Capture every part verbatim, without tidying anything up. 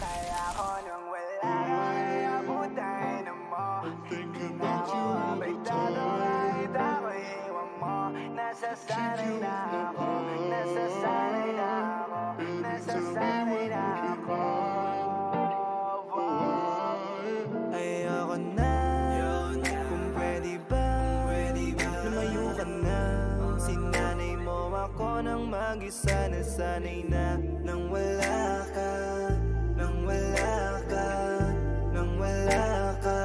Kaya ko nang wala ka, kaya putay na mo. Di na ako apektado kahit ako'y iwan mo. Nasasanay na ako, nasasanay na ako, nasasanay na ako. Ayoko na, kung pwede ba, lumayo ka na. Sinanay mo ako nang mag-isa, nasanay na nang wala ka, nang wala ka, nang wala ka.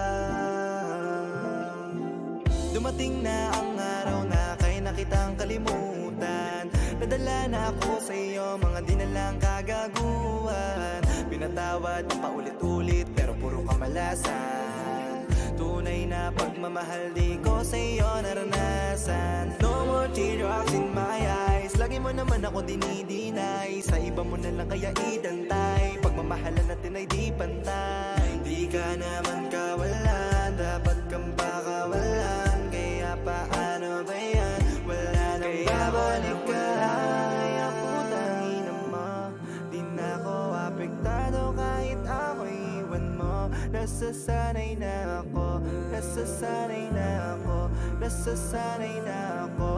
Dumating na ang araw na kaya na kitang kalimutan. Nadala na ako sa iyo, mga di na lang kagaguhan. Pinatawad ang paulit-ulit pero puro kamalasan. Tunay na pagmamahal di ko sa iyo naranasan. No more teardrops in my eyes. Lagi mo naman ako dinidinay. Sa iba mo na lang kaya idantay. Pagmamahalan natin ay di pantay. Di ka naman kawalan, dapat kang pakawalan. Kaya paano ba yan? Wala nang babalik ka. Kaya putang ina mo, di na ako apektado kahit ako'y iwan mo. Nasasanay na ako, nasasanay na ako, nasasanay na ako.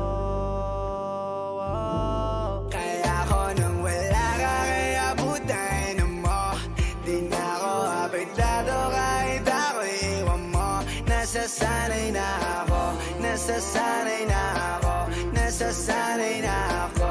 Kaya ako nang wala ka, kaya putay na mo. Di na ako apektado kahit ako'y iwan mo. Nasasanay na ako, nasasanay na ako, nasasanay na ako.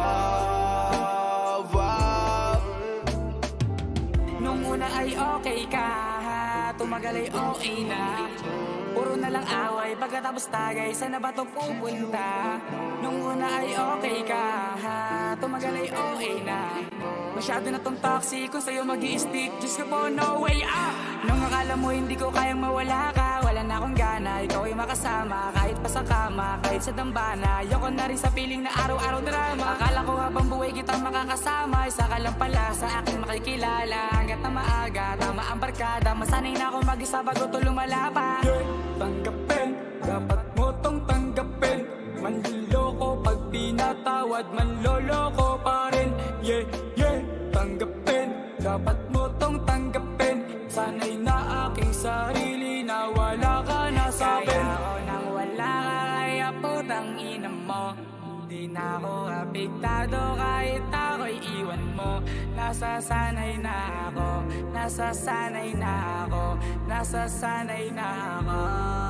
Nung una ay okay ka, tumagal ay okay na. Puro na lang away, pagkatapos tagay, sana ba to pupunta? Nung una ay okay ka, tumagal ay okay na. Masyado na tong toxic, kung sa'yo mag-i-stick, Diyos ko po, no way ah. Nung akala mo hindi ko kayang mawala ka, wala na akong gana, ikaw ay makasama. Kahit pa sa kama, kahit sa dambana, ayoko na rin sa piling na araw-araw drama. Akala ko habang buhay kitang makakasama, isa ka lang pala sa akin makikilala. Hanggat na maaga, tama ang barkada, masanay na ako mag-isa bago to lumalapa. Yeah, tanggapin, dapat mo tong tanggapin. Manliloko pag pinatawad, manloloko pa rin. Yeah, yeah, tanggapin, dapat mo tong tanggapin. Sanay na aking sarili na wala ka na sa akin. Kaya ako nang wala ka, kaya putang ina mo. Di na ako apektado kahit ako'y iwan mo. Nasasanay na ako, nasasanay na ako, nasasanay na ako.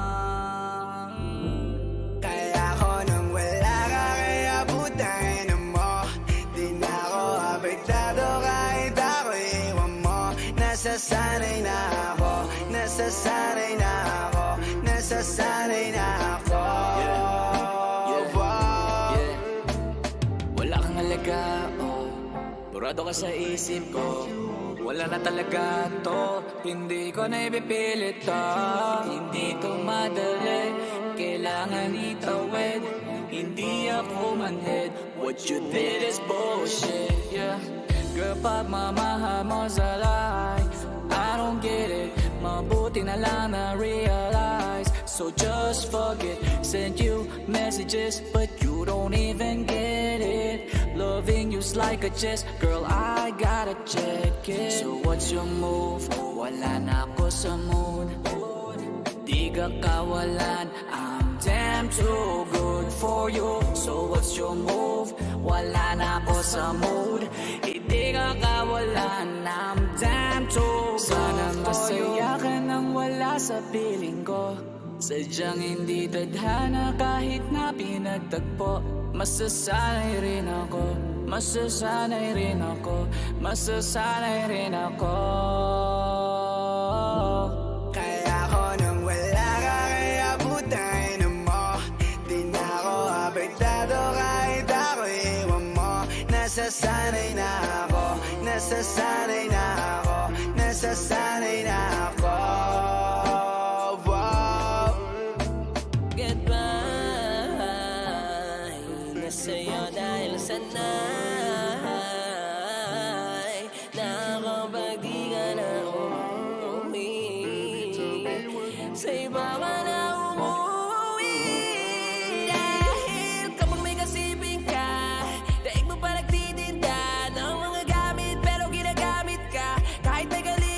Kaya ako nang wala ka, kaya putay na mo. Di na ako apektado kahit ako'y iwan mo. Nasasanay na ako, nasasanay na ako, nasasanay na ako. Wala kang alaga, oh. Burado ka sa isip ko. Wala na talaga to, hindi ko na ipipilit to. Hindi to madali, kailangan itawid. Hindi ako manhid, what you did is bullshit, yeah. Girl, pagmamahal mo sa life, I don't get it. Mabuti na lang na realize, so just forget. Send you messages, but you don't even get it. Loving you's like a chess, girl, I gotta check it. So what's your move? Wala na ako sa mood. Di ka kawalan, I'm damn too good for you. So what's your move? Wala na ako sa mood. Hindi ka kawalan, I'm damn too good. Sana masaya ka nang wala sa piling ko. Sadyang hindi tadhana kahit na pinagtagpo. Masasanay rin ako, masasanay rin ako, masasanay rin ako. Kaya ako nang wala ka, kaya putay na mo. Di na ako apektado kahit ako'y iwan mo. Nasasanay na ako, nasasanay na ako, nasasanay na ako. Sa'yo dahil sanay na ako pag di ka na umuwi. Sa iba ka na umuwi. Dahil kapag may kasibing ka, daig mo pa nagtitinda ng mga gamit pero ginagamit ka. Kahit may galing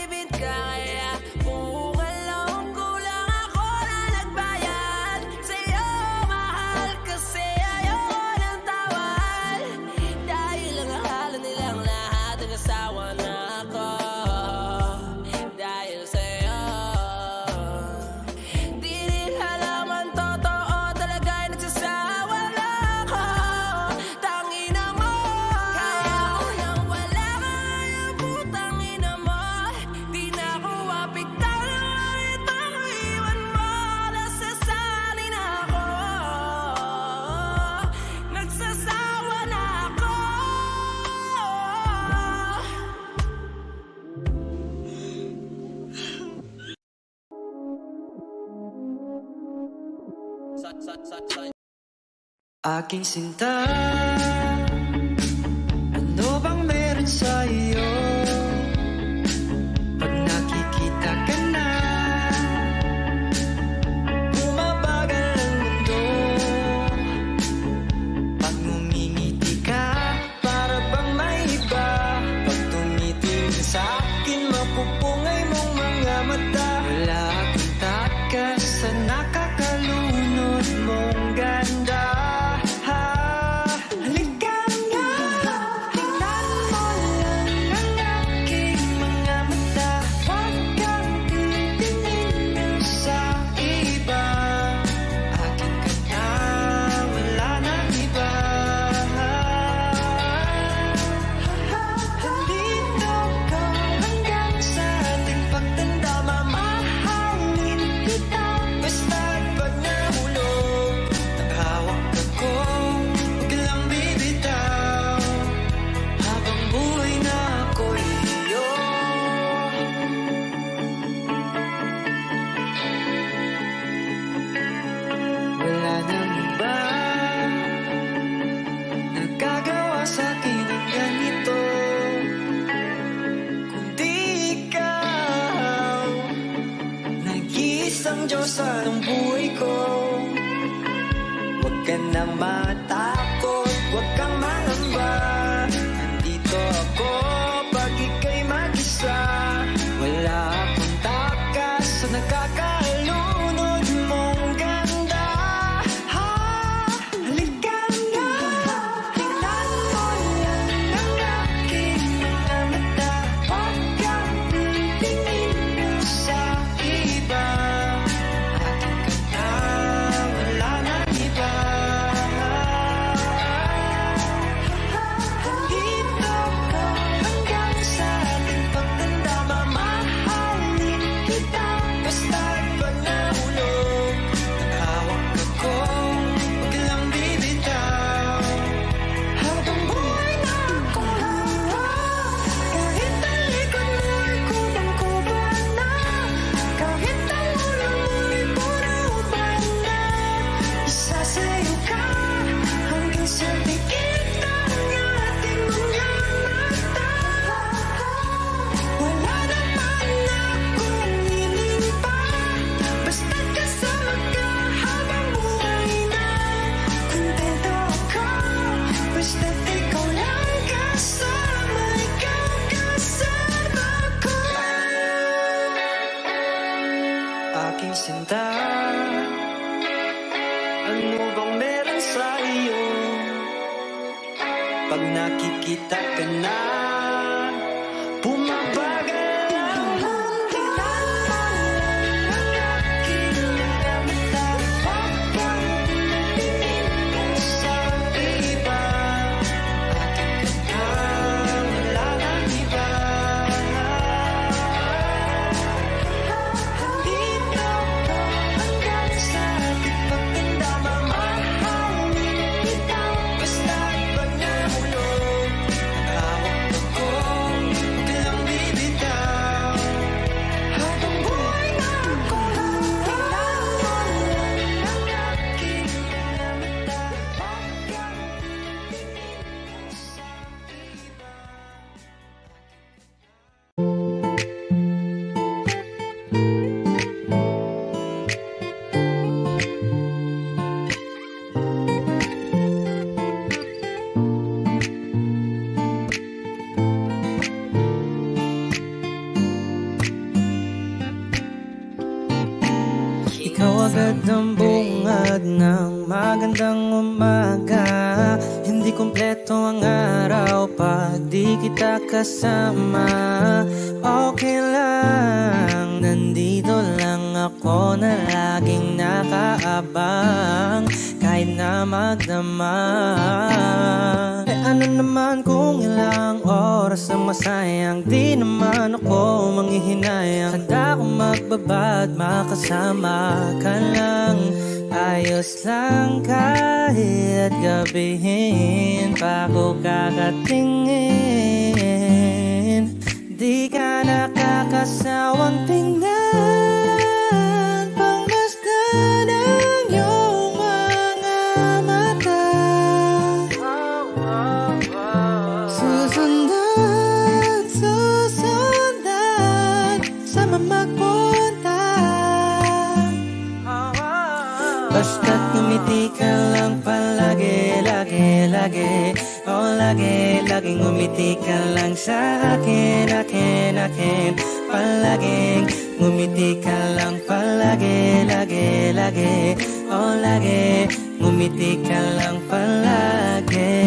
Aking sinta, ano bang meron sa'yo? Pag nakikita ka na, bumabagal ang mundo. Pag ngumingiti ka, para bang may iba. Pag tumitingin sa'kin, mapupungay mong mga mata. Wala akong takas sa nakakalunod mong ganda. Diyosa ng buhay ko, huwag ka na matakot, huwag kang mangamba. Nandito ako pag ika'y mag-isa. Wala akong takas sa nakakalunod mong ganda. Ha, halika na, tingnan mo lang ang aking mga mata. Huwag kang titingin sa iba. Aking sinta, ano bang meron sa iyo? Pag nakikita ka na, bumabagal ang mundo. Ang aking mga mata, huwag kang titingin sa iba. Aking kanta, wala nang iba. Agad ang bungad ng magandang umaga. Hindi kumpleto ang araw pag di kita kasama. Okay lang, nandito lang ako na laging nakaabang. Kahit na magdamag, eh ano naman kung ilang oras ang masayang. Di naman ako manghihinayang. Handa akong magbabad, makasama ka lang. Ayos lang kahit gabihin pa ko kakatingin. Di ka nakakasawang tingnan, pangmasdan ang iyong mga mata. lagi, oh lagi, laging ngumiti ka lang sa akin, akin, akin. Palaging ngumiti ka lang, palagi, lagi, lagi, oh lagi, ngumiti ka lang palagi.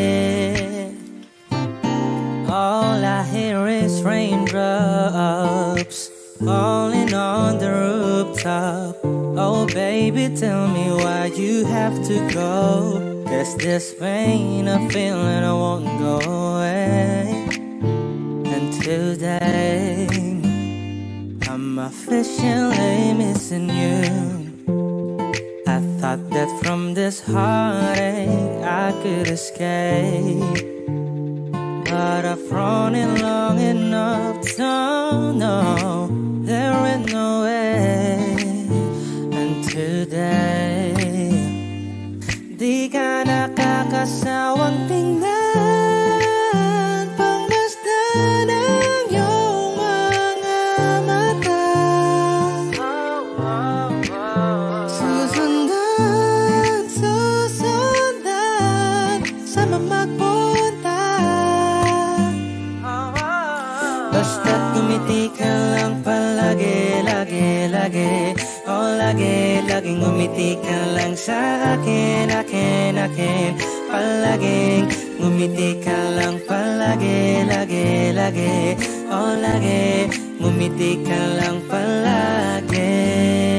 All I hear is raindrops falling on the rooftop. Oh baby, tell me why you have to go. Cause this pain I'm feeling I won't go away. And today I'm officially missing you. I thought that from this heartache I could escape, but I've run it long enough to know there is no way. And today, di ka nakakasawang tingnan, pangmasdan ang iyong mga mata. Susundan, susundan, sama magpunta. Basta't ngumiti ka lang palagi, lagi, lagi, oh lagi, laging ngumiti ka lang sa akin, akin, akin. Palaging ngumiti ka lang palagi, lagi, lagi, oh lagi, ngumiti ka lang palagi.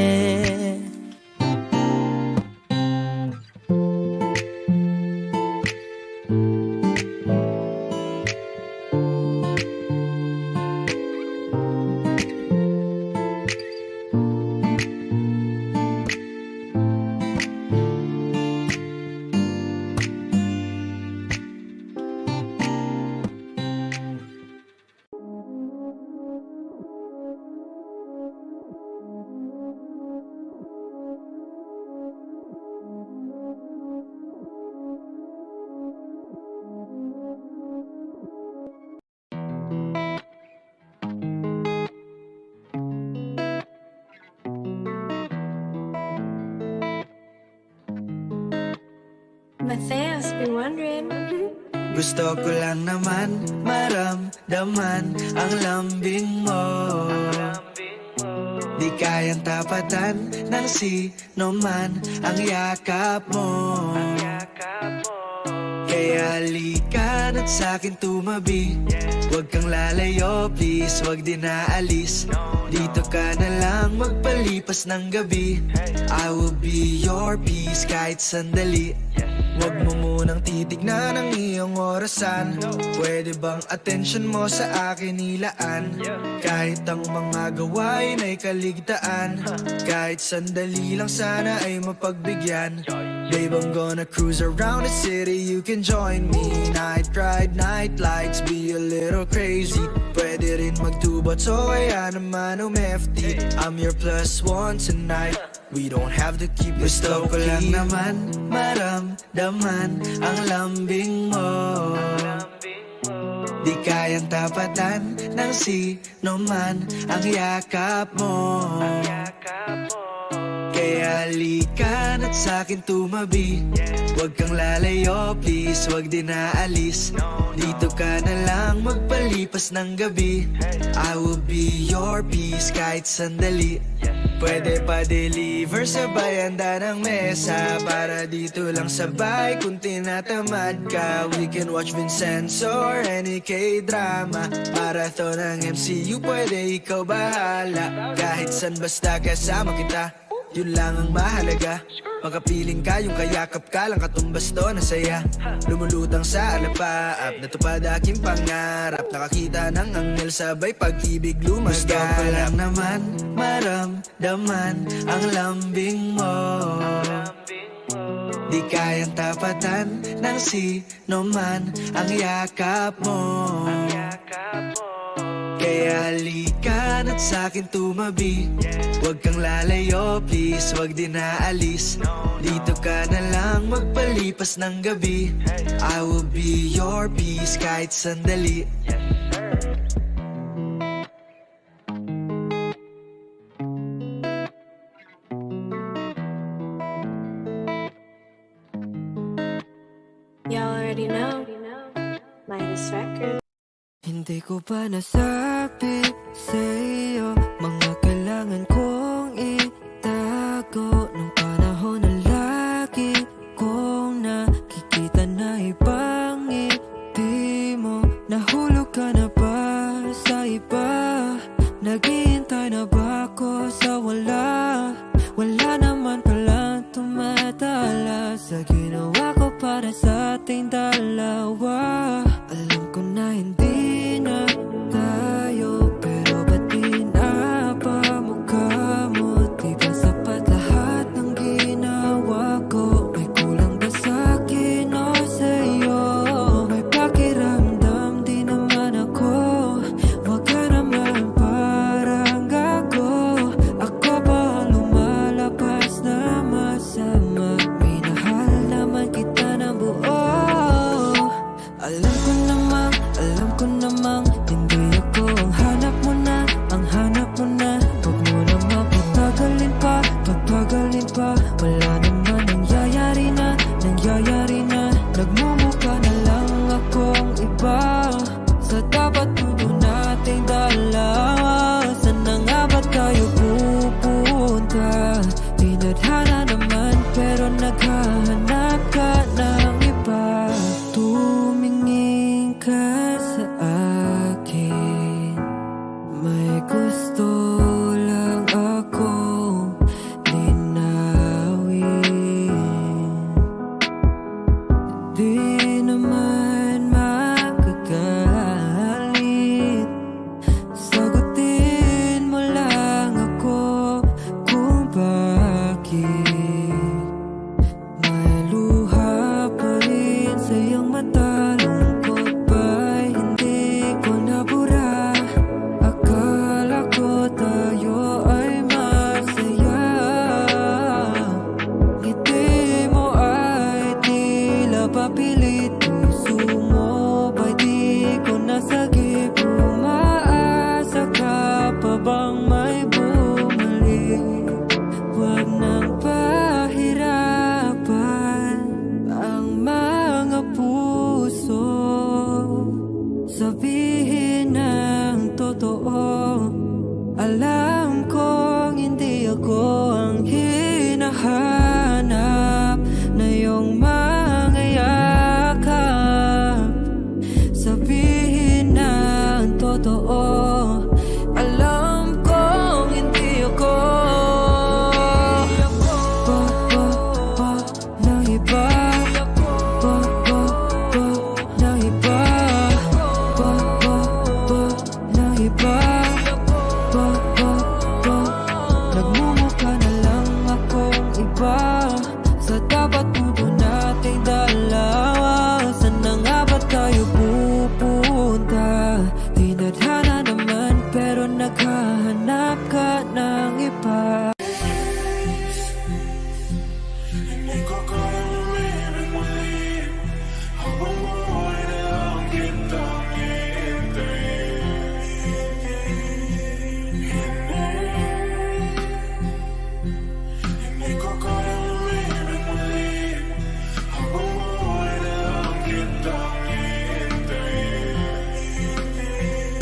Matthias, been wondering. Gusto ko lang naman maramdaman ang lambing mo. Di kayang tapatan ng sino man ang yakap mo. Kaya halika na't sa'kin tumabi. Huwag kang lalayo, please, huwag din naalis. Dito ka na lang magpalipas ng gabi. I will be your peace kahit sandali. Huwag mo munang titignan ang iyong orasan. Pwede bang attention mo sa akin ilaan? Kahit ang mga gawain ay kaligtaan, kahit sandali lang sana ay mapagbigyan. Babe, I'm gonna cruise around the city, you can join me. Night ride, night lights, be a little crazy. Pwede rin magtubat, so kaya naman umefty. I'm your plus one tonight, we don't have to keep this low-key. Gusto ko lang naman maramdaman ang lambing mo. Di kayang tapatan ng sino man ang yakap mo. Kaya halika na't sa'kin tumabi. Huwag kang lalayo, please, huwag din naalis. Dito ka na lang magpalipas ng gabi. I will be your peace kahit sandali. Pwede pa deliver sabay handa ng mesa. Para dito lang sabay kung tinatamad ka. We can watch Vincenzo or any K-drama. Marathon ng M C U, pwede ikaw bahala. Kahit san basta kasama kita, yun lang ang mahalaga. Pagkapiling ka, yung kayakap ka lang katumbas doon ang saya. Lumulutang sa alapaap, natupad aking pangarap. Nakakita ng anghel sabay pag-ibig lumaganap. Gusto ko lang naman maramdaman ang lambing mo. Di kayang tapatan ng sino man ang yakap mo. Kaya halika na't sa'kin tumabi. Huwag kang lalayo, please, huwag din naalis. Dito ka na lang magpalipas ng gabi. I will be your peace kahit sandali. Yo, Hindi ko pa nasabi sa'yo mga kailangan kong itago nung panahon na lagi kong nakikita na ibang ngiti mo. Nahulog ka na ba sa iba? Naghihintay na ba ako sa wala? Wala naman palang tumatala sa ginawa ko para sa ating dalawa. Alam ko na hindi na tayo, pero ba't pinapamukha mo? Di ba sapat lahat ng ginawa ko? May kulang ba sa'kin o sa'yo? May pakiramdam di naman ako. Wag ka naman parang gago. Ako pa ang lumalabas na masama. Minahal naman kita ng buo. Alam ko namang, alam ko namang hindi ako ang hanap mo na, ang hanap mo na. Huwag mo naman patagalin pa, patagalin pa. Wala naman nangyayari na, nangyayari na. Nagmumukha na lang akong iba sa dapat tudo nating dalawa. Saan na nga ba tayo pupunta? Tinadhana naman pero naghahanap ka ng iba. Tumingin ka sa akin, may gusto lang akong linawin. Di naman magagalit, sagutin mo lang ako kung bakit may luha pa rin sa iyong mata. Lungkot ba'y hindi ko nabura? Akala ko tayo ay masaya. Ngiti mo ay tila papilit. Puso mo ba'y di ko nasagip? Umaasa ka pa bang may bumalik? Huwag nang pahirapan ang mga puso. Sabihin ng totoo. Alam kong hindi ako ang hinahanap na iyong mga yakap. Sabihin ng totoo. Alam kong hindi ako pa, pa, pa, ng iba. Pa, pa, pa, ng iba. Pa, pa, pa, ng iba. Pa, pa, pa, nagmumukha na lang akong iba sa dapat tudo nating dalawa. Saan na nga ba tayo pupunta? Tinadhana naman pero naghahanap ka ng iba. Hindi ko kayang umibig muli habang buhay na lang kitang hihintayin. Hindi ko kayang umibig muli habang buhay na lang kitang hihintayin.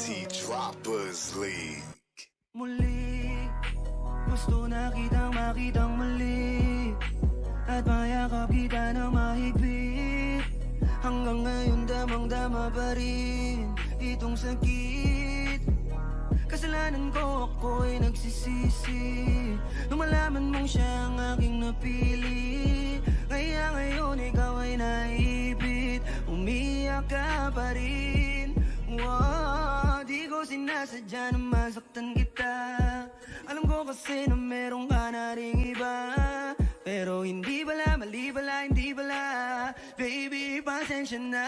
T Droppers League. Muli, gusto na kitang makitang muli, at mayakap kita na mahigpit. Hanggang ngayon damang-dama pa rin itong sakit. Kasalanan ko, ako'y nagsisisi nung malaman mong siya ang aking napili. Kaya ngayon ikaw ay naipit, umiyak ka pa rin. Wow, di ko sinasadya na masaktan kita. Alam ko kasi na meron ka na ring iba, pero hindi bala, mali bala, hindi bala. Baby, pasensya na.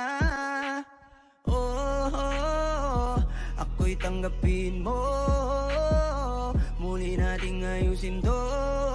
Oh, oh, oh, ako'y tanggapin mo. Muli nating ayusin to.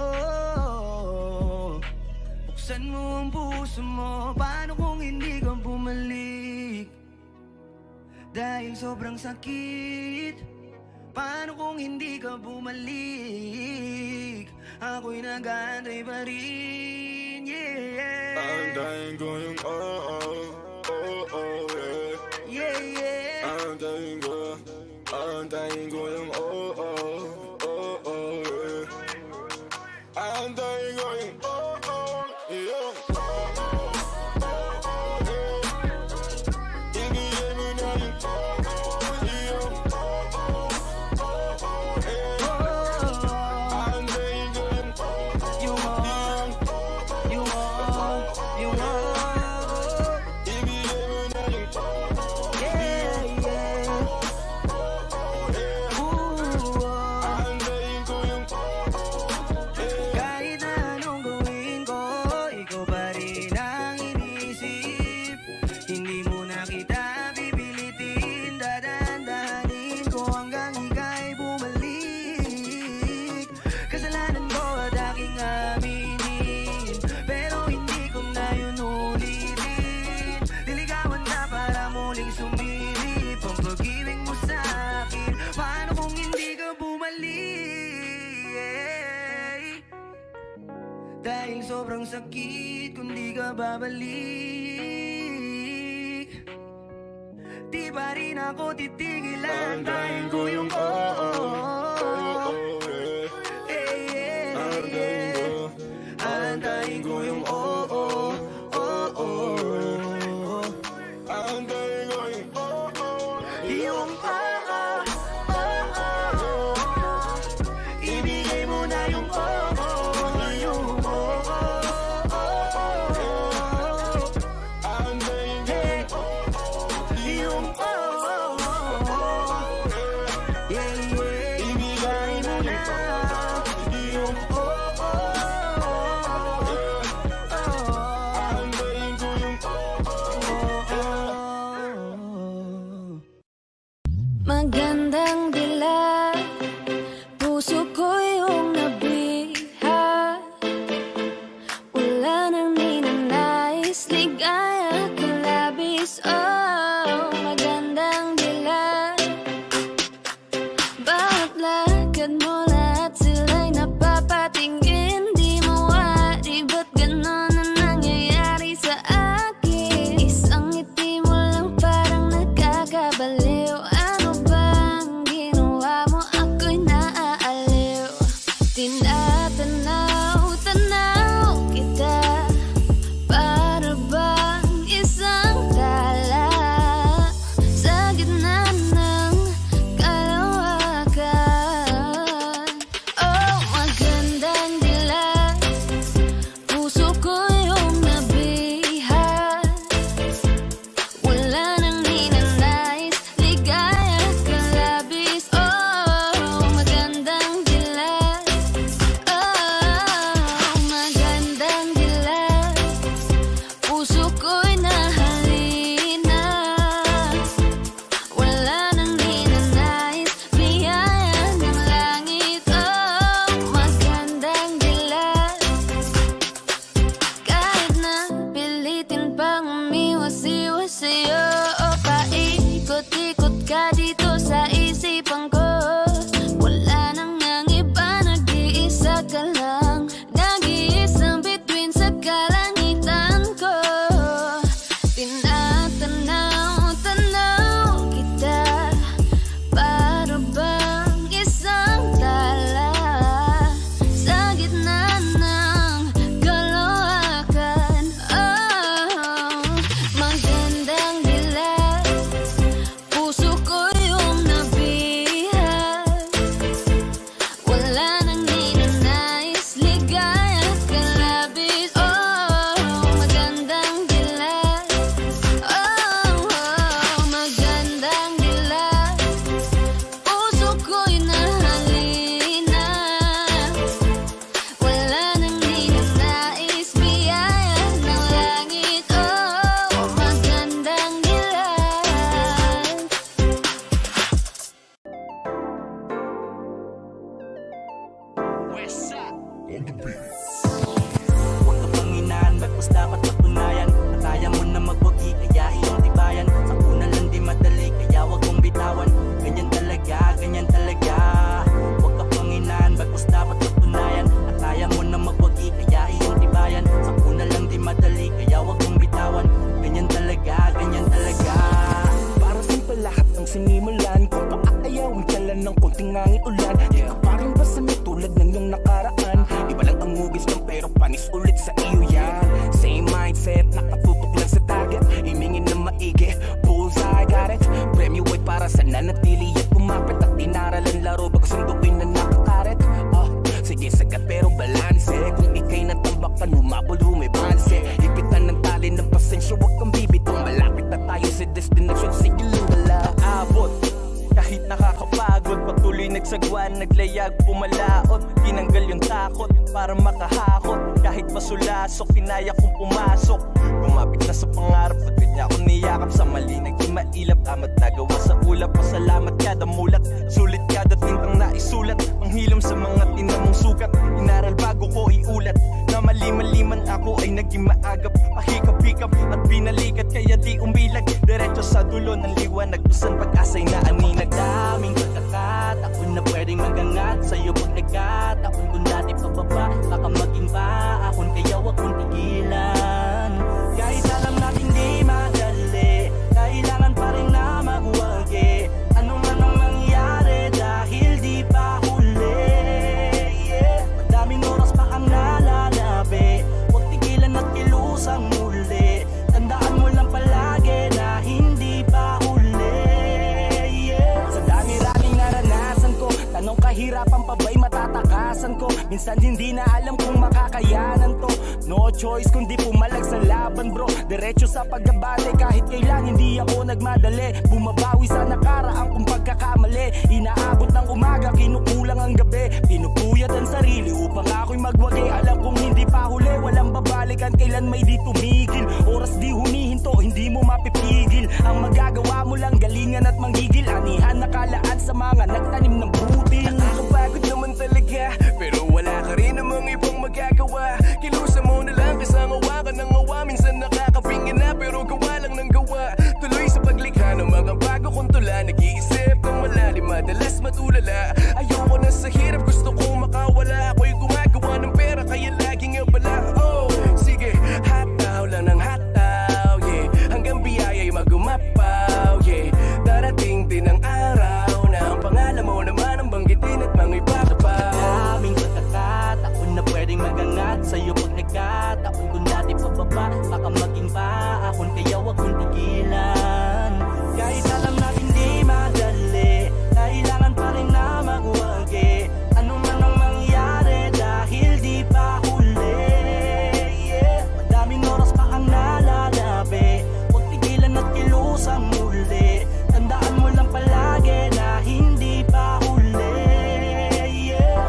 Buksan mo ang puso mo. Paano kung hindi ka bumalik? Dahil sobrang sakit. Paano kung hindi ka bumalik? Ako'y nag-aantay pa rin, yeah. Antayin ko yung oh oh, oh oh, yeah. Yeah, yeah. Antayin ko, antayin ko yung oh oh, oh oh, yeah. Antayin ko yung oh oh, yung oh oh, oh oh, yeah. Ibigay mo na yung oh oh, yung oh oh, oh oh, yeah. Antayin ko yung oh oh, You want, you want, you want. ibigay mo na yung oh oh, Yeah, yeah. Ooh, oh. antayin ko yung oh oh, yeah. Kahit na anong gawin ko, ikaw pa rin ang inisip. Hindi mo na kita pipilitin, dadandahanin ko hanggang ika'y bumalik. Kasalanan ko at aking aminin, pero hindi ko na yun ulitin. Diligawan ka para muling sumilip ang pag-ibig mo sa'kin. Paano kung hindi ka bumalik? Dahil sobrang sakit kung di ka babalik. Di pa rin ako titigil. Antayin ko yung oh oh, oh oh, yeah. eh, yeah, Antayin yeah. ko, Antayin ko yung oh oh, oh oh. antayin ko yung oh oh, Yung oh oh, oh oh. Ibigay mo na yung oh oh, yung oh oh, oh oh. antayin ko Hey, yung oh oh, yung oh oh. Yeah, yeah. Ibigay mo na yung oh oh, oh. antayin ko yung Magandang dila, puso ko yung nabiha. Wala nang ninanais, ligaya ka labis. Oh, magandang dila. Bawat lakad mo lahat sila'y napapatingin. Di mawari ba't ganon ang nangyayari sa akin? Isang ngiti mo lang parang nagkakabaliw. Ano bang ginawa mo? Ako'y naaaliw. Tinatanaw, tanaw kita, para bang isang tala. naglayag, pumalaot, tinanggal yung takot para makahakot. Kahit masulasok, kinaya kong pumasok. Lumapit na sa pangarap, pagkat niya ako niyakap. Sa mali naging mailap, tama't nagawa sa ulap. Pasalamat kada mulat, sulit kada tintang naisulat. Ang hilom sa mga tinamong sukat, inaral bago ko iulat. Na mali-maliman ako ay naging maagap, pahikap-hikap at binalikat, kaya di umilag. Diretso sa dulo ng liwanag, tusan pag-asay na aninag. Daming pagkakataon na pwedeng magangat sa'yo pag nagkataon kung dati pababa, baka maging baahon, kaya wag mong tigilan. Kahit alam natin di madali, kailangan pa rin na magwagi. Ano man ang mangyari dahil di pa huli, yeah. Madaming oras pa ang nalalabi, huwag tigilan at kilusang muli. Tandaan mo lang palagi na hindi pa huli, yeah. Sa dami-raming naranasan ko, tanong kahirapan pa ba'y matatakasan ko? Minsan hindi na alam kung makakayanan to. No choice kundi pumalag sa laban bro, diretso sa paggabate. Kahit kailan hindi ako nagmadali, bumabawi sa nakaraang kong pagkakamali. Inaabot ng umaga, kinukulang ang gabi, pinupuyat ang sarili upang ako'y magwagi. Alam kong hindi pa huli, walang babalikan, kailan may di tumigil. Oras di humihinto, hindi mo mapipigil. Ang magagawa mo lang galingan at manggigil. Anihan nakalaan sa mga nagtanim ng butil. Nakakapagod naman talaga, pero wala ka rin namang ibang magagawa. Kilusa mo na lang kasangawa ka ng awa. Minsan nakakapingin na pero gawa lang ng gawa. Tuloy sa paglikha ng mga bago kong tula. Nag-iisip ng malalim, madalas matulala. Ayoko na sa hirap, gusto kong makawala. Ako'y gumagawa ng pera kaya laging abala. Oh, sige, hataw lang ng hataw, yeah. Hanggang biyaya'y magumapaw, yeah. Darating din ang araw na ang pangalan mo naman ang banggitin at mga ipapapaw. Daming pagkakataon na pwedeng magangat sa'yo pag nagkataon kung dati pababa, baka maging baahon, kaya wag mong tigilan. Kahit alam natin di madali, kailangan pa rin na magwagi. Ano man ang mangyari dahil di pa huli, yeah. Madaming oras pa ang nalalabi, huwag tigilan at kilusang muli. Tandaan mo lang palagi na hindi pa huli, yeah.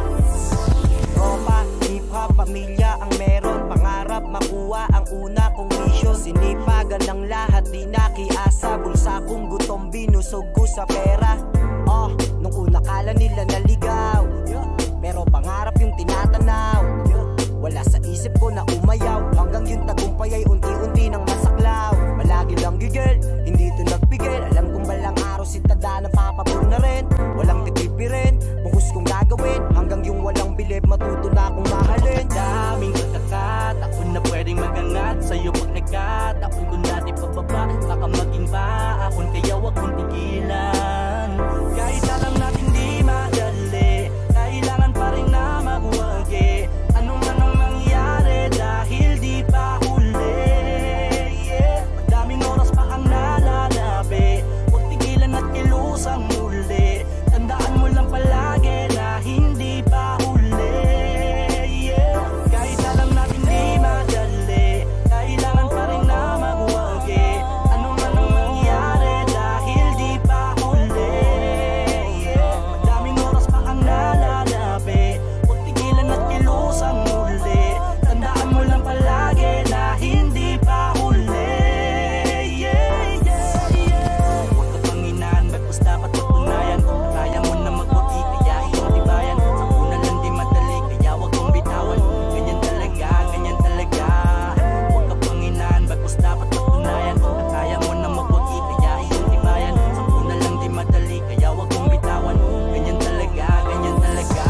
Tropa, hip-hop, pamilya ang meron, pangarap makuha ang una kong misyon. Sinipagan ng lahat, di nakiasa, bulsa kong gutom, binusog ko sa pera. Oh, nung una kala nila naligaw, pero pangarap yung tinatanaw. Wala sa isip ko na umayaw, hanggang yung tagumpay ay unti-unti nang masaklaw. Malagi lang gigil, hindi ito nagpigil. Alam kong balang araw si tada na papabor na rin. Walang titipirin, buhos kong gagawin, hanggang yung walang bilib matuto na akong mahalin. Daming pagkakataon na pwedeng magangat sa'yo pag nagkataon kung dati pababa, baka maging baahon, kaya wag mong tigilan. Kahit alam natin di madali, kailangan pa rin na magwagi. Ano man ang mangyari dahil di pa huli, yeah. Madaming oras pa ang nalalabi, huwag tigilan at kilusang muli. Tandaan mo lang palagi na hindi pa huli, yeah. Kahit alam natin di madali, kailangan pa rin na magwagi. Ano man ang mangyari dahil di pa huli, yeah. Madaming oras pa ang nalalabi, huwag tigilan at kilusang muli. Tandaan mo lang palagi na hindi pa huli, yeah, yeah, yeah. Huwag ka pang inaan, bagpos dapat patunayan. Kaya mo na magwagi, kaya iyong tibayan. Sa una lang di madali, kaya wag mong bitawan. Ganyan talaga, ganyan talaga. Huwag ka pang inaan, bagpos dapat patunayan. Kaya mo na magwagi, kaya iyong tibayan. Sa una lang di madali, kaya wag mong bitawan. Ganyan talaga, ganyan talaga.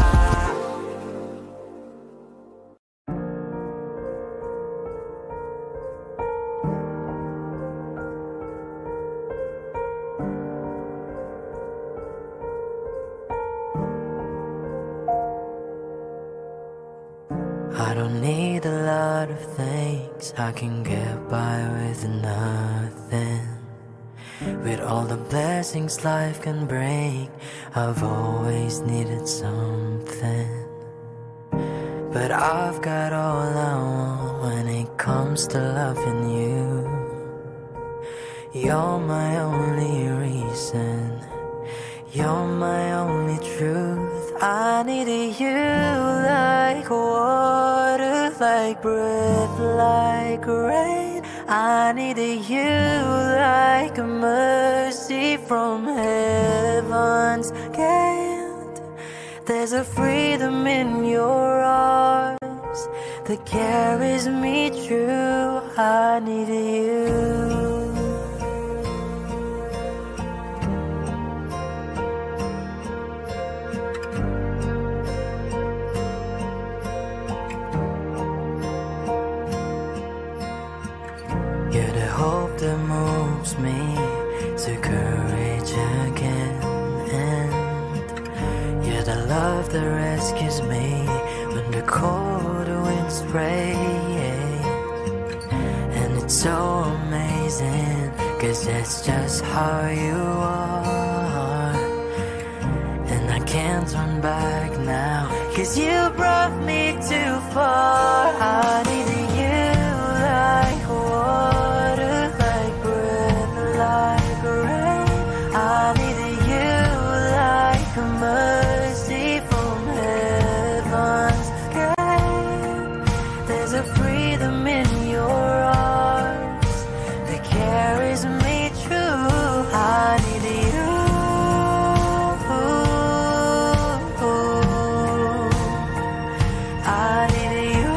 I don't need a lot of things, I can get by with nothing. With all the blessings life can bring, I've always needed something. But I've got all I want when it comes to loving you. You're my only reason, you're my only truth. I needed you like water, like breath, like rain. I needed you like a mercy from heaven's gate. There's a freedom in your arms that carries me through. I needed you. You're the hope that moves me to courage again, and you're the love that rescues me when the cold winds rain. And it's so amazing, cause that's just how you are. And I can't turn back now, cause you brought me too far. I needed you like water, like breath, like rain. I needed you like a mercy from heaven's gate. There's a freedom in your arms that carries me through. I needed you. I needed you.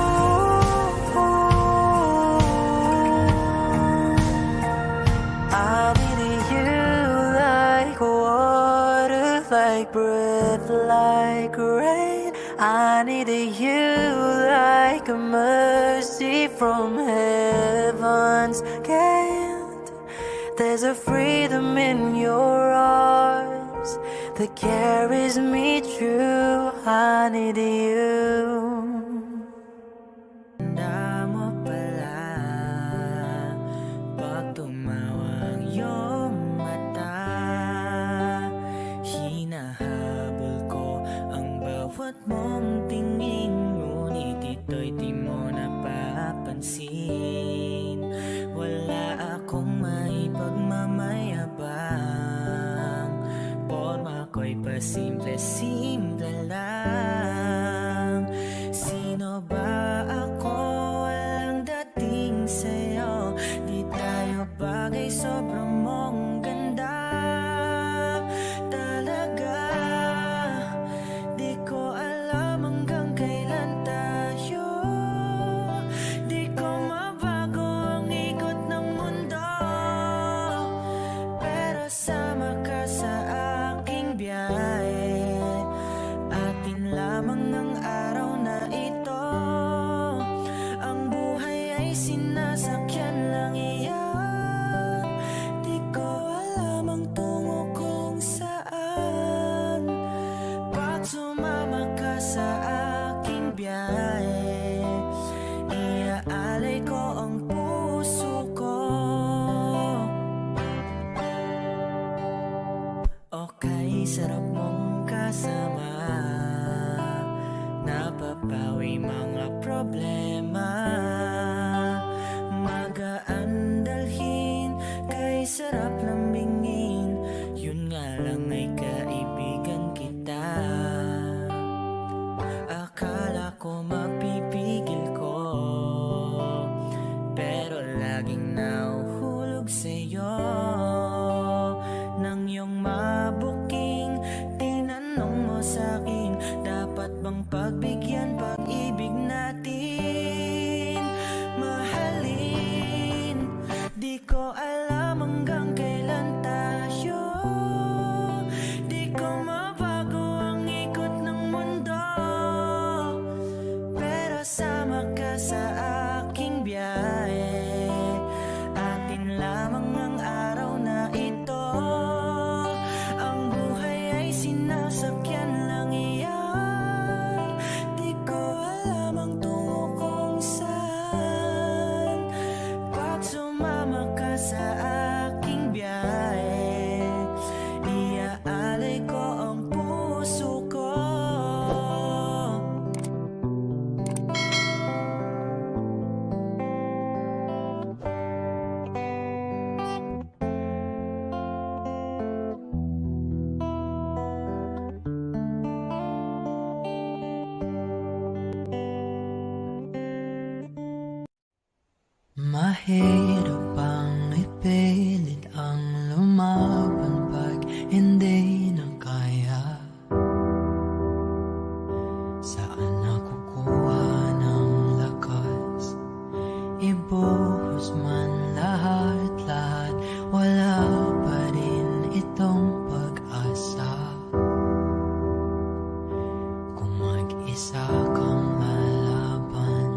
I needed you like water, like breath, like rain. I needed you like a mercy from heaven's gate. There's a freedom in your arms that carries me through. I need you. Tanda mo pala pag tumawang iyong mata. Hinahabol ko ang bawat mong tingin, ngunit ito'y di mo napapansin. Wala akong maipagmamayabang, porma ko'y pasimple-simple lang. Sino ba ako? Walang dating sa'yo. Di tayo bagay, sobrang mong ganda. Talaga, di ko alam hanggang kailan tayo. Di ko mabago ang ikot ng mundo, pero sama ka sa aking biyahe. Atin lamang ang araw na ito. Ang buhay ay sinasakyan lang iyan. Di ko alam ang tungo kung saan. Pag sumama ka sa aking biyahe, iaalay ko ang puso ko. Okay, sarap mong kasama. Napapawi mga problema. Magaan dalhin, kay sarap lambingin. Yun nga lang ay kaibigan kita. Akala ko mapipigil ko, pero laging nahuhulog sa'yo. Nang iyong mabuking, tinanong mo sa'kin, dapat bang pagbigyan pag-ibig natin? Mahalin, di ko alam hanggang kailan tayo. Di ko mabago ang ikot ng mundo, pero sama ka sa aking biyahe. Mahirap bang ipilit ang lumaban pag hindi na kaya? Saan nakukuha ng lakas? Ibuhos man lahat-lahat, wala pa rin itong pag-asa. Kung mag-isa kang lalaban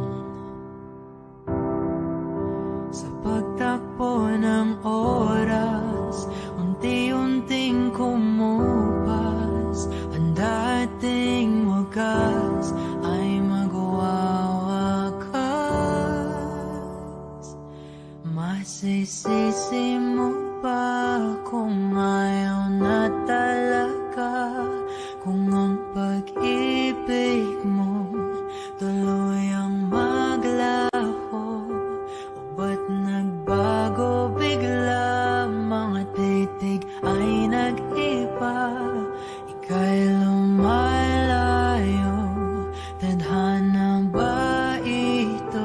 sa pagtakbo ng oras, unti-unting kumupas. Ang dating wagas ay magwawakas. Masisisi mo ba kung ayaw na talaga? Kung ang pag-ibig mo tuluyang maglaho, o ba't nagbago bigla? Mga titig ay nag-iba, ika'y lumalayo. Tadhana ba ito?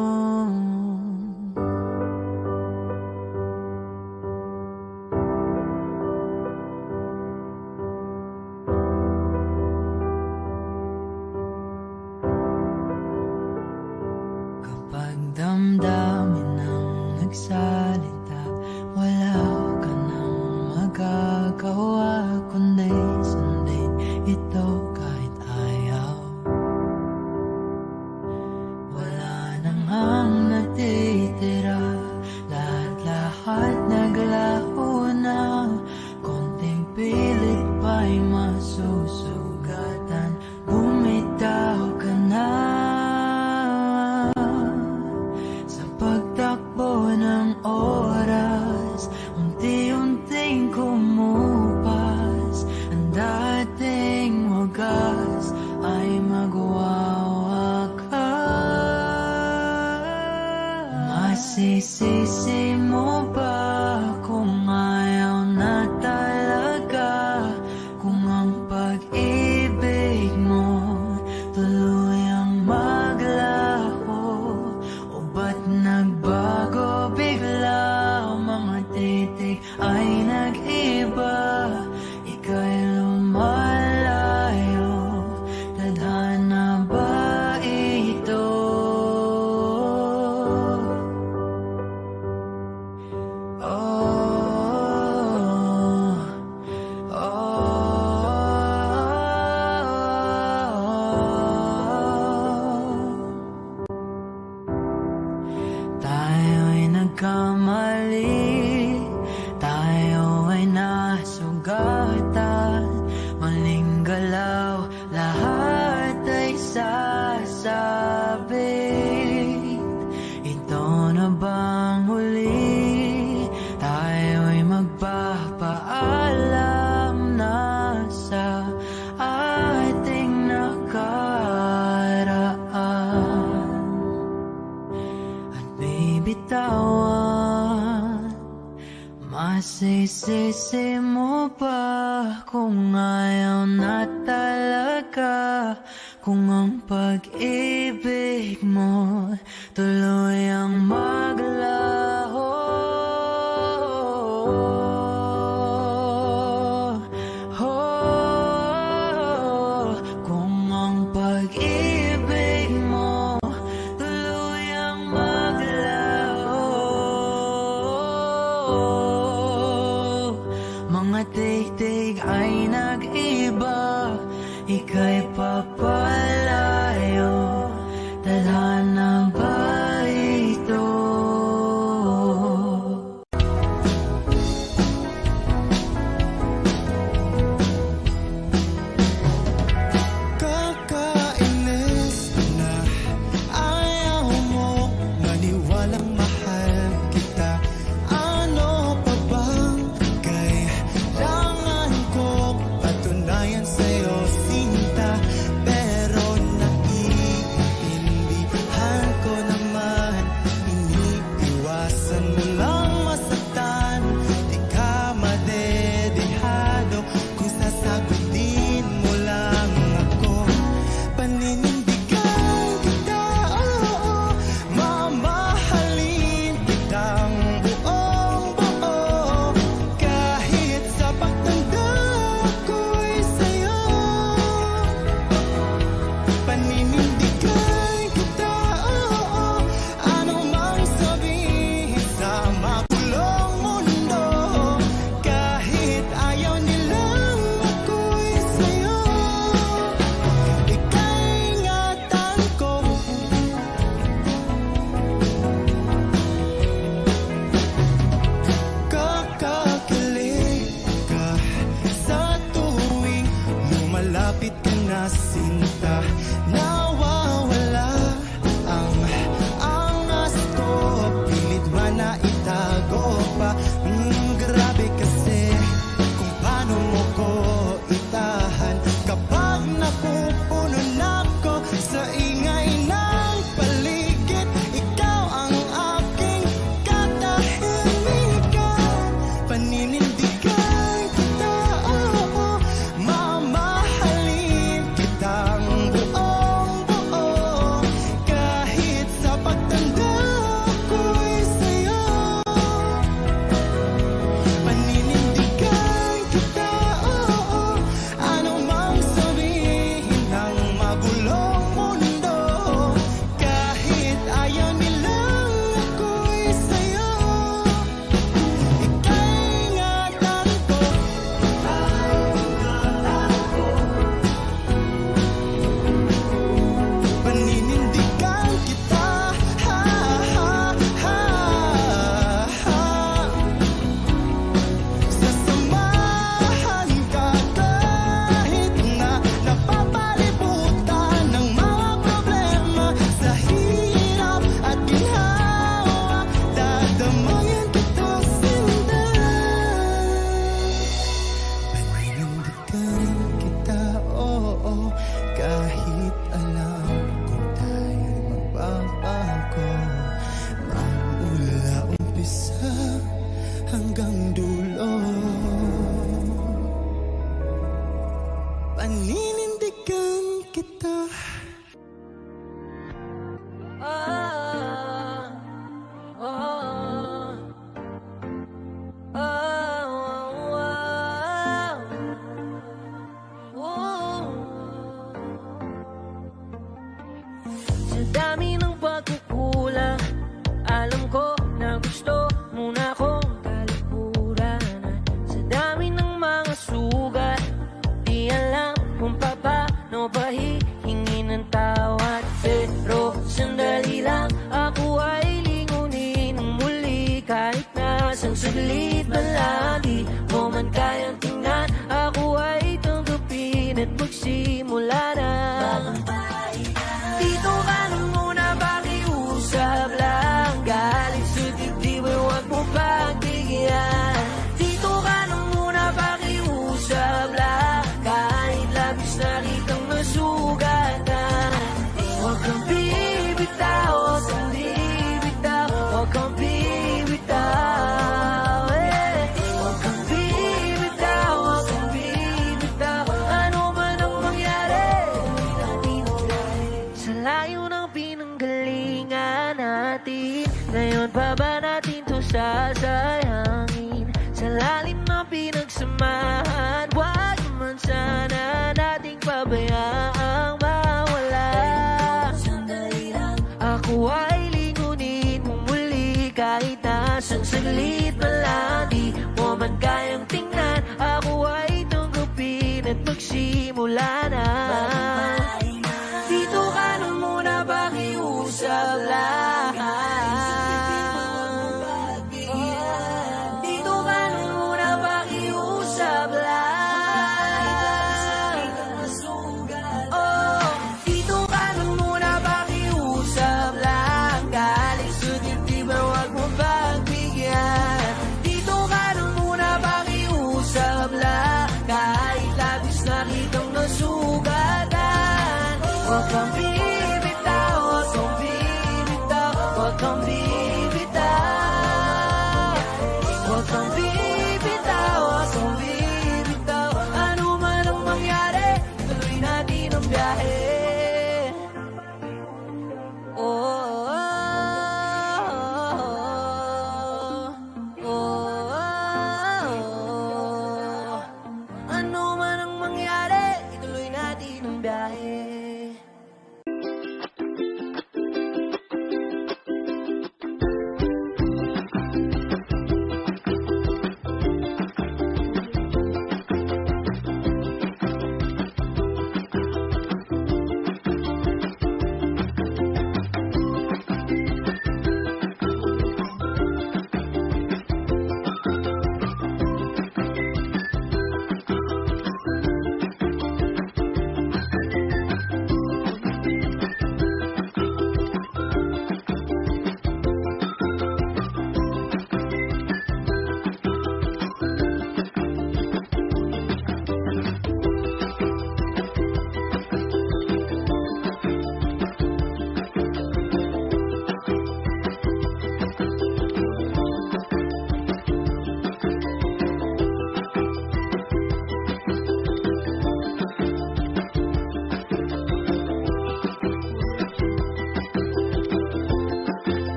Kapag damdamin ang nagsalita, wala ka nang magagawa kundi sundin ito kahit ayaw. Wala nang ang natitira, lahat-lahat naglaho na. Konting pilit pa'y masusugatan, bumitaw ka na. Sa pagtakbo ng oras, unti-unting kumupas. Ang dating wagas ay magwawakas. Masisisi mo ba kung ayaw na talaga? Kung ang pag-ibig mo tuluyang maglaho, o ba't nagbago bigla? Mga titig ay nag-iba, ika'y lumalayo. Tadhana ba ito? Oh, tayo'y nagkamali, tayo ay nasugatan. Maling galaw, lahat ay sasabit. Ito na bang huli? Tayo'y magpapaalam na sa ating nakaraan at bibitawan. Masisisi mo ba kung ayaw na talaga? Kung ang pag-ibig mo tuluyang maglaho, oh, kung ang pag-ibig mo tuluyang maglaho. Mga titig ay nag-iba, ika'y papalayo. Tadhana ba ito? Kakainis na ayaw mo maniwalang mahal kita. Ano pa bang kailangan ko patunayan sa'yo, sinta? Pero naiintindihan ko naman, iniiwasan mo lang masaktan. Di ka madedehado kung sasagutin mo lang ako. Paninindigan kita, oo, mamahalin na itago pa. mm, Grabe kasi kung paano mo ko itahan kapag napupuno na ko sa ingay ng paligid. Ikaw ang aking katahimikan, paninindigan kita, oo, mamahalin kitang buong buo kahit sa pagtanda ko'y sa'yo. Paninindigan kita, oo, ano mang sabihin ng magulong mundo kahit ayaw nilang ako'y sa'yo. Ika'y ingatan ko, paninindigan kita, ha, ha, ha, ha. Sasamahan ka kahit na napapalibutan ng mga problema. Sa hirap at ginhawa, dadamayan kita sinta. Paninindigan kita, oo, kahit alam kung tayo'y magbabago. Magmula umpisa hanggang dulo, paninindigan kita. Sa dami ng pagkukulang, alam ko na gusto mo na akong talikuran. Sa dami ng mga sugat, di alam kung paano ba hihingi ng tawad. Pero sandali lang, ako ay lingunin muli. Kahit nasang saglit ba lang, di mo man kayang tingnan, ako ay tanggapin at magsimula na. Dito ka na muna, pakiusap lang. Galing sa dibdib ay huwag mo pagbigyan. Dito ka na muna, pakiusap lang. Kahit labis na kitang nasugatan, huwag kang bibitaw, huwag kang bibitaw, huwag kang bibitaw, eh. Huwag kang bibitaw, huwag kang bibitaw, ano man ang mangyari. Sa layo ng pinanggalingan natin, ngayon pa ba natin to sasayangin? Sa lalim ng pinagsamahan, wag naman sana nating pabayaang mawala. Ako ay lingunin mo muli, kahit nasang saglit pa lang, di mo man kayang tingnan, ako ay tanggapin at magsimula na.